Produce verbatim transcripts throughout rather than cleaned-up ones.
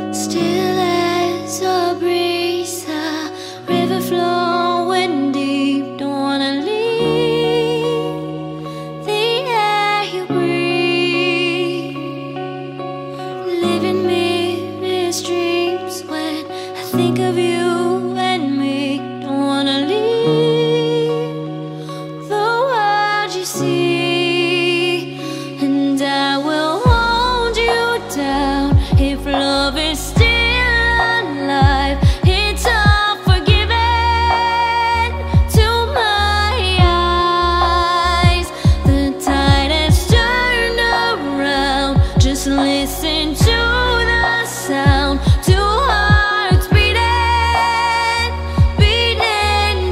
Still as a breeze, a river flowing deep. Don't wanna leave the air you breathe. Living mirrors dreams when I think of you and me. Don't wanna leave the world you see, and I will hold you down if love is still alive. It's all forgiven to my eyes. The tide has turned around. Just listen to the sound. Two hearts beating, beating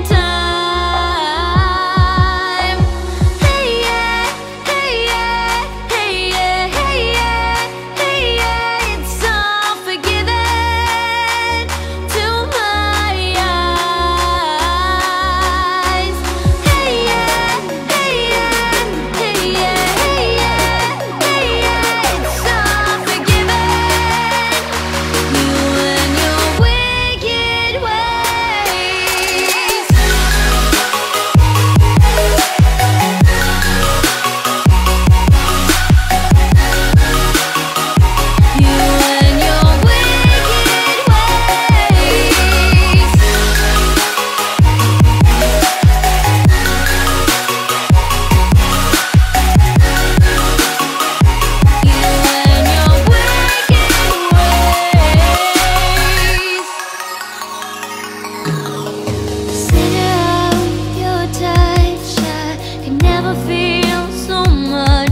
time. Hey yeah, hey yeah, hey yeah, hey yeah, hey yeah. It's all forgiven to my eyes. Hey yeah, hey yeah, hey yeah, hey yeah, hey yeah. It's all forgiven. You and your wicked ways. You and your wicked ways. You and your wicked ways. Center of your touch, I could never feel so much.